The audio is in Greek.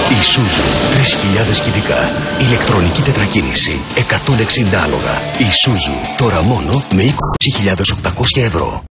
Isuzu 3.000 κυβικά. Ηλεκτρονική τετρακίνηση. 160 άλογα. Isuzu τώρα μόνο με 20.800 ευρώ.